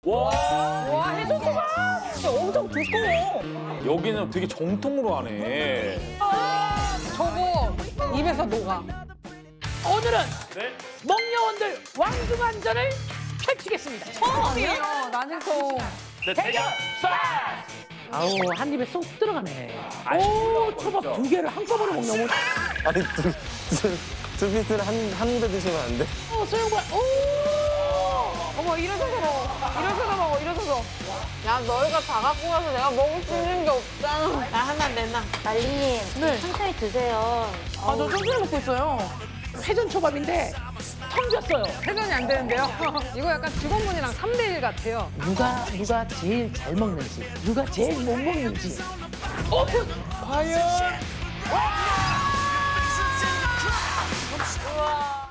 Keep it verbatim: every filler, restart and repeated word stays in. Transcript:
와, 와, 해조초밥! 엄청 두꺼워. 여기는 되게 정통으로 하네. 저거 입에서 녹아. 오늘은 네? 먹녀원들 왕중왕전을 펼치겠습니다. 처음이에요, 난생송. 네, 대결 아우, 한 입에 쏙 들어가네. 오, 초밥 두 개를 한꺼번에 먹냐, 뭐. 아니 두, 두, 두 피스를 한, 한 입에 드시면 안 돼? 어, 소영과, 오! 어머, 일어서서 먹어. 일어서서 먹어, 일어서서. 야, 너희가 다 갖고 가서 내가 먹을 수 있는 게 없잖아. 나 하나 내놔. 말리님, 네. 천천히 드세요. 아, 저 천천히 먹고 있어요. 회전 초밥인데 텅 비었어요. 회전이 안 되는데요? 이거 약간 직원분이랑 삼 대 일 같아요. 누가, 누가 제일 잘 먹는지, 누가 제일 못 먹는지. 오픈! 과연? 우와.